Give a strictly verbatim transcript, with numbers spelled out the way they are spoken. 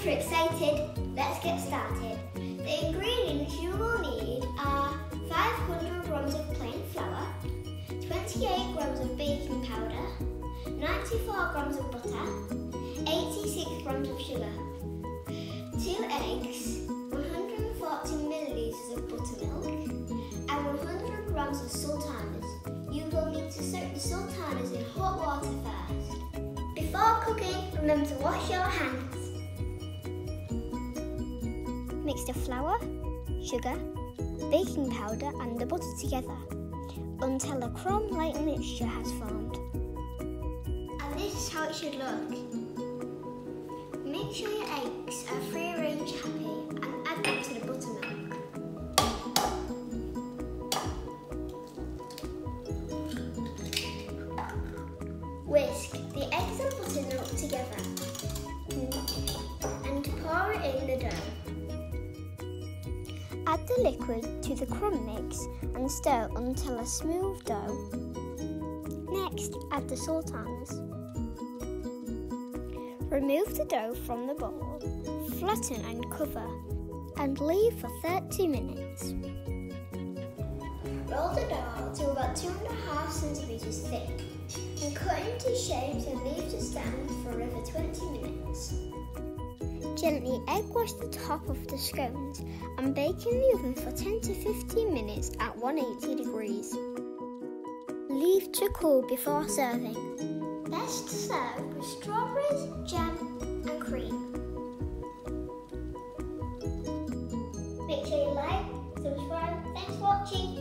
super excited. Let's get started. The ingredients you will need are five hundred grams of plain flour, twenty-eight grams of baking powder, ninety-four grams of butter, eighty-six grams of sugar, two eggs, one hundred forty millilitres of buttermilk, and one hundred grams of sultanas. You will need to soak the sultanas in hot water first. Before cooking, remember to wash your hands. Mix the flour, sugar, baking powder and the butter together until a crumb-like mixture has formed. And this is how it should look. Make sure your eggs are free-range happy and add them to the buttermilk. Whisk the eggs and buttermilk together and pour it in the dough. Add the liquid to the crumb mix and stir until a smooth dough. Next, add the sultanas. Remove the dough from the bowl, flatten and cover, and leave for thirty minutes. Roll the dough to about two and a half centimetres thick and cut into shapes and leave to stand for over twenty minutes. Gently egg wash the top of the scones and bake in the oven for ten to fifteen minutes at one hundred eighty degrees. Leave to cool before serving. Best to serve with strawberries, jam and cream. Make sure you like, subscribe. Thanks for watching.